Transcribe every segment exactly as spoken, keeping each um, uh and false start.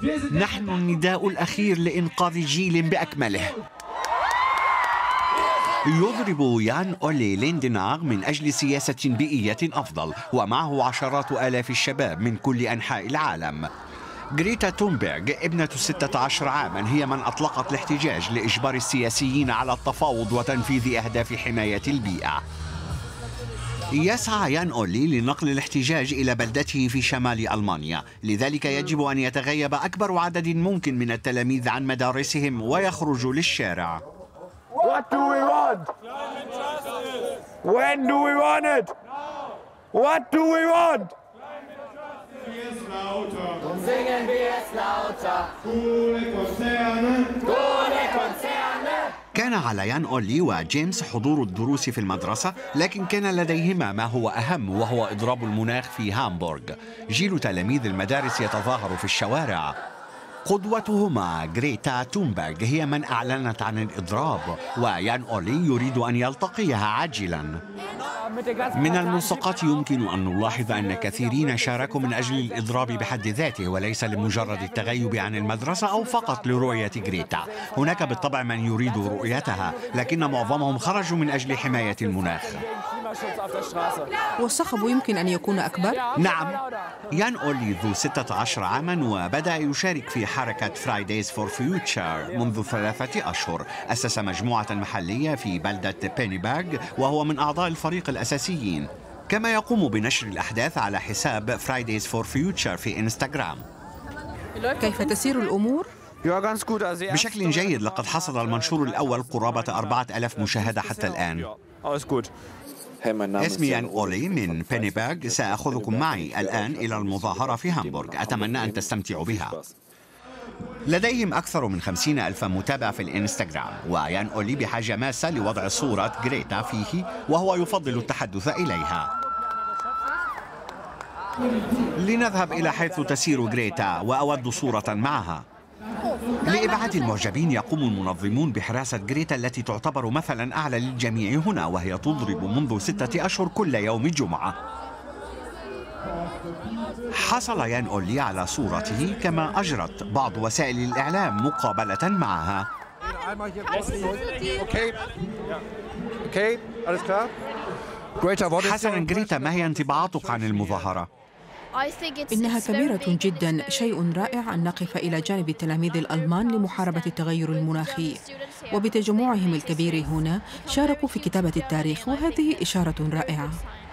نحن النداء الأخير لإنقاذ جيل بأكمله. يضرب يان أولي ليندناغ من أجل سياسة بيئية أفضل، ومعه عشرات آلاف الشباب من كل أنحاء العالم. غريتا تونبرغ ابنة ستة عشر عاما هي من أطلقت الاحتجاج لإجبار السياسيين على التفاوض وتنفيذ أهداف حماية البيئة. يسعى يان أولي لنقل الاحتجاج إلى بلدته في شمال ألمانيا، لذلك يجب أن يتغيب أكبر عدد ممكن من التلاميذ عن مدارسهم ويخرجوا للشارع. What do we want? When do we want it? What do we want? Und singen wir es lauter. Gute Konzerne. Gute Konzerne. كان على يان أولي وجيمس حضور الدروس في المدرسة، لكن كان لديهما ما هو أهم وهو إضراب المناخ في هامبورغ. جيل تلاميذ المدارس يتظاهر في الشوارع. قدوتهما غريتا تونبرغ هي من أعلنت عن الإضراب، ويان أولي يريد أن يلتقيها عاجلا. من الملصقات يمكن أن نلاحظ أن كثيرين شاركوا من أجل الإضراب بحد ذاته وليس لمجرد التغيب عن المدرسة أو فقط لرؤية غريتا. هناك بالطبع من يريد رؤيتها، لكن معظمهم خرجوا من أجل حماية المناخ. والصخب يمكن أن يكون أكبر؟ نعم. يان أولي ذو ستة عشر عاما وبدأ يشارك في حركة Fridays for Future منذ ثلاثة أشهر. أسس مجموعة محلية في بلدة بينيبرغ وهو من أعضاء الفريق الأساسيين، كما يقوم بنشر الأحداث على حساب Fridays for Future في إنستغرام. كيف تسير الأمور؟ بشكل جيد، لقد حصل المنشور الأول قرابة أربعة آلاف مشاهدة حتى الآن. اسمي يان أولي من بينيبرغ، سأخذكم معي الآن إلى المظاهرة في هامبورغ، أتمنى أن تستمتعوا بها. لديهم أكثر من خمسين ألف متابع في الإنستغرام، ويان أولي بحاجة ماسة لوضع صورة غريتا فيه وهو يفضل التحدث إليها. لنذهب إلى حيث تسير غريتا وأود صورة معها. لإبعاد المعجبين يقوم المنظمون بحراسة غريتا التي تعتبر مثلا أعلى للجميع هنا، وهي تضرب منذ ستة أشهر كل يوم جمعة. حصل يان أولي على صورته، كما أجرت بعض وسائل الإعلام مقابلة معها. حسنا غريتا، ما هي انطباعاتك عن المظاهرة؟ إنها كبيرة جدا، شيء رائع أن نقف إلى جانب التلاميذ الألمان لمحاربة التغير المناخي، وبتجمعهم الكبير هنا شاركوا في كتابة التاريخ، وهذه إشارة رائعة.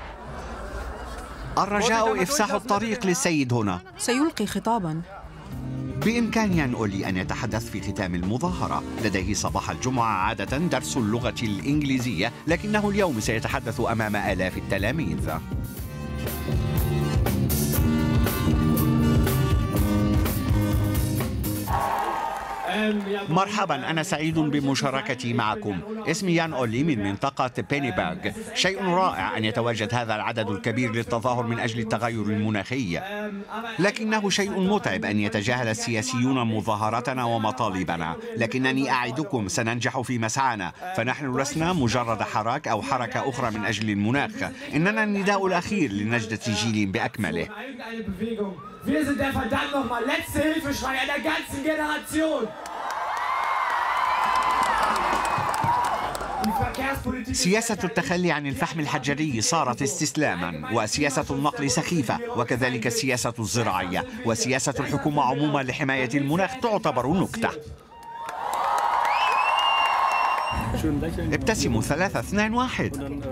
الرجاء إفساح الطريق للسيد هنا. سيلقي خطابا. بإمكان يان أولي أن يتحدث في ختام المظاهرة. لديه صباح الجمعة عادة درس اللغة الإنجليزية، لكنه اليوم سيتحدث أمام آلاف التلاميذ. مرحبا، أنا سعيد بمشاركتي معكم. اسمي يان أولي من منطقة بينيبرغ. شيء رائع أن يتواجد هذا العدد الكبير للتظاهر من أجل التغير المناخي، لكنه شيء متعب أن يتجاهل السياسيون مظاهراتنا ومطالبنا، لكنني أعدكم سننجح في مسعانا، فنحن لسنا مجرد حراك أو حركة أخرى من أجل المناخ، إننا النداء الأخير لنجدة جيل بأكمله. Wir sind der verdammt nochmal letzte Hilfeschrei einer ganzen Generation. سياسة التخلي عن الفحم الحجري صارت استسلاما، وسياسة النقل سخيفة، وكذلك السياسة الزراعية، وسياسة الحكومة عموما لحماية المناخ تعتبر نكتة. ابتسموا. ثلاثة اثنين واحد.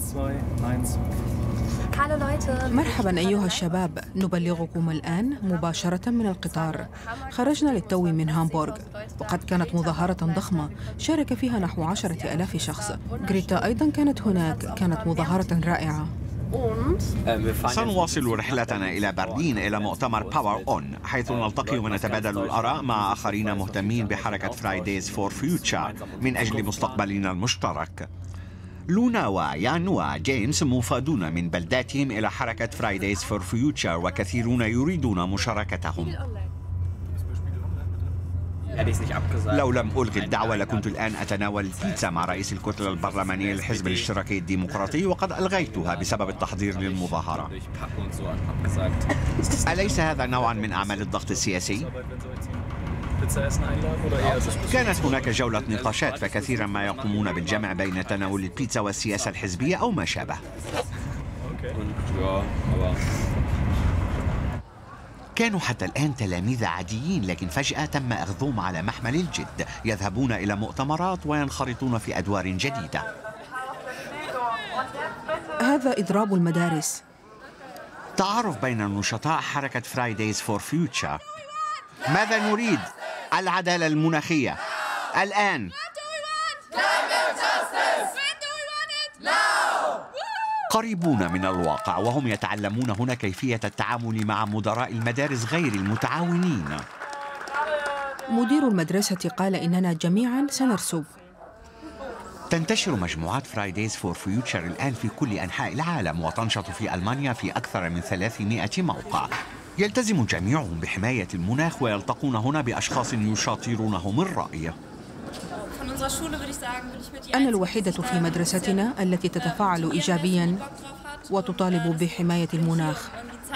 مرحبا أيها الشباب، نبلغكم الآن مباشرة من القطار. خرجنا للتو من هامبورغ، وقد كانت مظاهرة ضخمة شارك فيها نحو عشرة آلاف شخص. غريتا أيضا كانت هناك، كانت مظاهرة رائعة. سنواصل رحلتنا إلى برلين إلى مؤتمر باور أون، حيث نلتقي ونتبادل الآراء مع آخرين مهتمين بحركة Fridays for Future من أجل مستقبلنا المشترك. لونا ويان وجيمس مفادون من بلداتهم إلى حركة Fridays for Future، وكثيرون يريدون مشاركتهم. لو لم ألغي الدعوة لكنت الآن أتناول البيتزا مع رئيس الكتلة البرلمانية للحزب الاشتراكي الديمقراطي، وقد ألغيتها بسبب التحضير للمظاهرة. أليس هذا نوعا من أعمال الضغط السياسي؟ كانت هناك جولة نقاشات، فكثيرا ما يقومون بالجمع بين تناول البيتزا والسياسة الحزبية أو ما شابه. كانوا حتى الآن تلاميذ عاديين، لكن فجأة تم أخذهم على محمل الجد، يذهبون إلى مؤتمرات وينخرطون في أدوار جديدة. هذا إضراب المدارس. تعارف بين النشطاء حركة Fridays for Future. ماذا نريد؟ العدالة المناخية الآن. قريبون من الواقع، وهم يتعلمون هنا كيفية التعامل مع مدراء المدارس غير المتعاونين. مدير المدرسة قال إننا جميعا سنرسب. تنتشر مجموعات Fridays for Future الآن في كل أنحاء العالم، وتنشط في ألمانيا في أكثر من ثلاثمائة موقع. يلتزم جميعهم بحماية المناخ، ويلتقون هنا بأشخاص يشاطرونهم الرأي. أنا الوحيدة في مدرستنا التي تتفاعل إيجابياً وتطالب بحماية المناخ.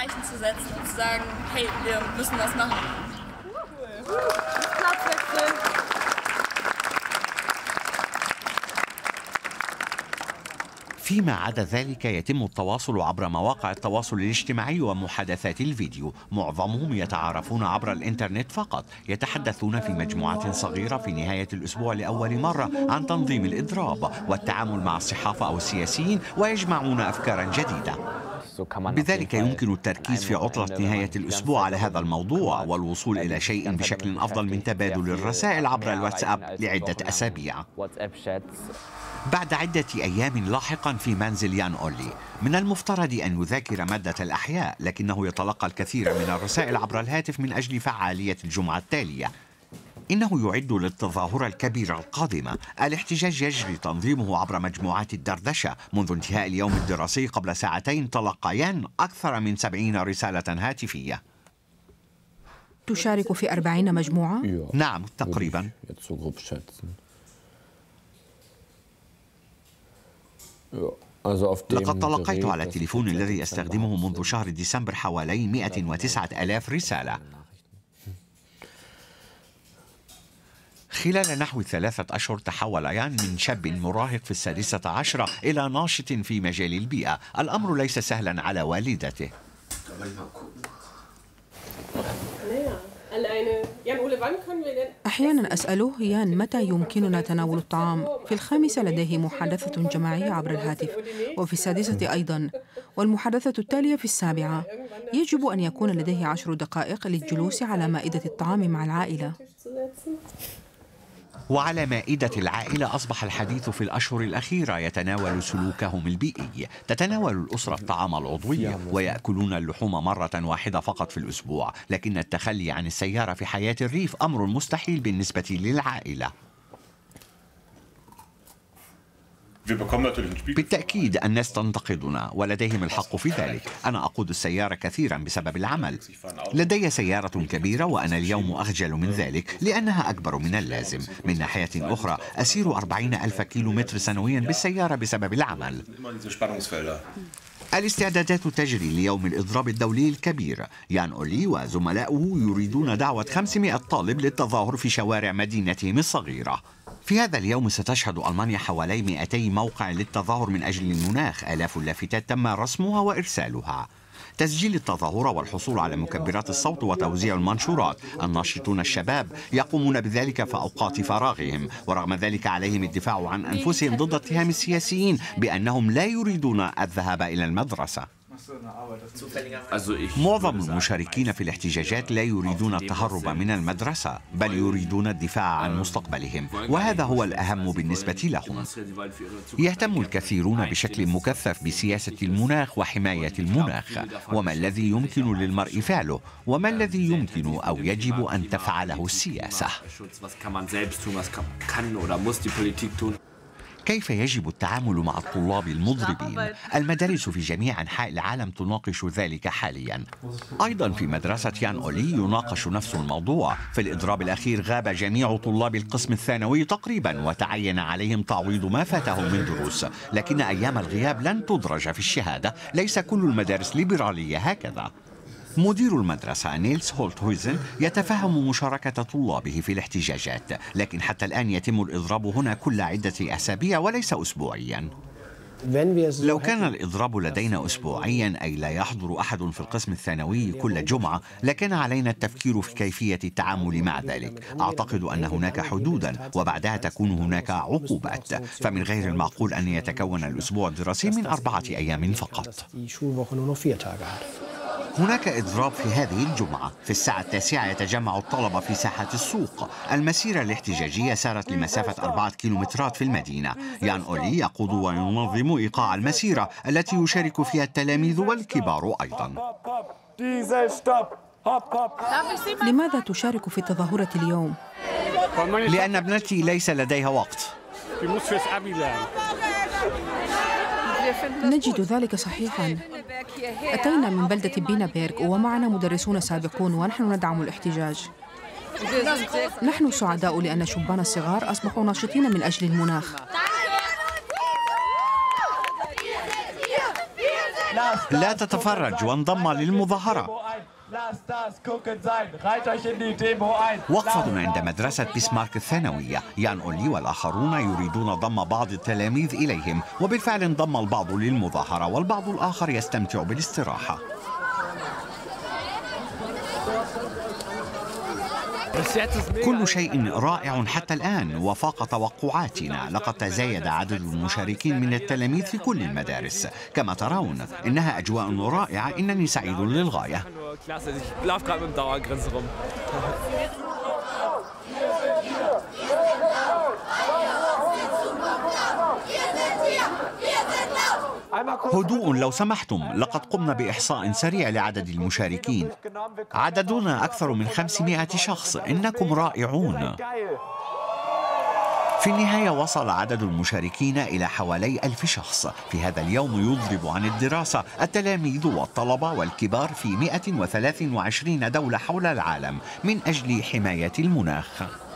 فيما عدا ذلك يتم التواصل عبر مواقع التواصل الاجتماعي ومحادثات الفيديو. معظمهم يتعارفون عبر الإنترنت فقط، يتحدثون في مجموعات صغيرة في نهاية الأسبوع لأول مرة عن تنظيم الإضراب والتعامل مع الصحافة أو السياسيين، ويجمعون أفكارا جديدة. بذلك يمكن التركيز في عطلة نهاية الأسبوع على هذا الموضوع والوصول إلى شيء بشكل أفضل من تبادل الرسائل عبر الواتساب لعدة أسابيع. بعد عدة أيام لاحقا في منزل يان أولي، من المفترض أن يذاكر مادة الأحياء، لكنه يتلقى الكثير من الرسائل عبر الهاتف من أجل فعالية الجمعة التالية. إنه يعد للتظاهرة الكبيرة القادمة. الاحتجاج يجري تنظيمه عبر مجموعات الدردشة. منذ انتهاء اليوم الدراسي قبل ساعتين تلقى يان أكثر من سبعين رسالة هاتفية. تشارك في أربعين مجموعة؟ نعم تقريبا. لقد تلقيت على التليفون الذي أستخدمه منذ شهر ديسمبر حوالي مئة وتسعة آلاف رسالة. خلال نحو ثلاثة أشهر تحول يان من شاب مراهق في السادسة عشرة إلى ناشط في مجال البيئة. الأمر ليس سهلا على والدته. أحيانا أسأله يان متى يمكننا تناول الطعام. في الخامسة لديه محادثة جماعية عبر الهاتف، وفي السادسة أيضا، والمحادثة التالية في السابعة. يجب أن يكون لديه عشر دقائق للجلوس على مائدة الطعام مع العائلة. وعلى مائدة العائلة أصبح الحديث في الأشهر الأخيرة يتناول سلوكهم البيئي. تتناول الأسرة الطعام العضوي ويأكلون اللحوم مرة واحدة فقط في الأسبوع، لكن التخلي عن السيارة في حياة الريف أمر مستحيل بالنسبة للعائلة. بالتأكيد الناس تنتقدنا ولديهم الحق في ذلك. أنا أقود السيارة كثيرا بسبب العمل. لدي سيارة كبيرة وأنا اليوم أخجل من ذلك لأنها أكبر من اللازم. من ناحية أخرى أسير أربعين ألف كيلومتر سنويا بالسيارة بسبب العمل. الاستعدادات تجري ليوم الإضراب الدولي الكبير. يان أولي وزملاؤه يريدون دعوة خمسمائة طالب للتظاهر في شوارع مدينتهم الصغيرة. في هذا اليوم ستشهد ألمانيا حوالي مئتي موقع للتظاهر من أجل المناخ. آلاف اللافتات تم رسمها وإرسالها. تسجيل التظاهرة والحصول على مكبرات الصوت وتوزيع المنشورات. الناشطون الشباب يقومون بذلك في أوقات فراغهم، ورغم ذلك عليهم الدفاع عن أنفسهم ضد اتهام السياسيين بأنهم لا يريدون الذهاب إلى المدرسة. معظم المشاركين في الاحتجاجات لا يريدون التهرب من المدرسة، بل يريدون الدفاع عن مستقبلهم، وهذا هو الأهم بالنسبة لهم. يهتم الكثيرون بشكل مكثف بسياسة المناخ وحماية المناخ، وما الذي يمكن للمرء فعله، وما الذي يمكن أو يجب أن تفعله السياسة. كيف يجب التعامل مع الطلاب المضربين؟ المدارس في جميع أنحاء العالم تناقش ذلك حاليا. أيضا في مدرسة يان أولي يناقش نفس الموضوع. في الإضراب الأخير غاب جميع طلاب القسم الثانوي تقريبا، وتعين عليهم تعويض ما فاتهم من دروس، لكن أيام الغياب لن تدرج في الشهادة. ليس كل المدارس ليبرالية هكذا. مدير المدرسة نيلس هولتهويزن يتفهم مشاركة طلابه في الاحتجاجات، لكن حتى الآن يتم الإضراب هنا كل عدة أسابيع وليس أسبوعيا. لو كان الإضراب لدينا أسبوعيا، أي لا يحضر أحد في القسم الثانوي كل جمعة، لكان علينا التفكير في كيفية التعامل مع ذلك. أعتقد أن هناك حدودا وبعدها تكون هناك عقوبات، فمن غير المعقول أن يتكون الأسبوع الدراسي من أربعة أيام فقط. هناك إضراب في هذه الجمعة. في الساعة التاسعة يتجمع الطلبة في ساحة السوق. المسيرة الاحتجاجية سارت لمسافة أربعة كيلومترات في المدينة. يان أولي يقود وينظم إيقاع المسيرة التي يشارك فيها التلاميذ والكبار أيضا. لماذا تشارك في التظاهرة اليوم؟ لأن ابنتي ليس لديها وقت. نجد ذلك صحيحا. أتينا من بلدة بينابيرغ ومعنا مدرسون سابقون ونحن ندعم الاحتجاج. نحن سعداء لأن شبان الصغار أصبحوا ناشطين من أجل المناخ. لا تتفرج وانضم للمظاهرة. وقفة عند مدرسة بيسمارك الثانوية. يان أولي والآخرون يريدون ضم بعض التلاميذ إليهم، وبالفعل انضم البعض للمظاهرة والبعض الآخر يستمتع بالاستراحة. كل شيء رائع حتى الآن وفاق توقعاتنا. لقد تزايد عدد المشاركين من التلاميذ في كل المدارس. كما ترون إنها أجواء رائعة. إنني سعيد للغاية. هدوء لو سمحتم. لقد قمنا بإحصاء سريع لعدد المشاركين. عددنا أكثر من خمسمائة شخص. إنكم رائعون. في النهاية وصل عدد المشاركين إلى حوالي ألف شخص. في هذا اليوم يضرب عن الدراسة التلاميذ والطلبة والكبار في مئة وثلاث وعشرين دولة حول العالم من أجل حماية المناخ.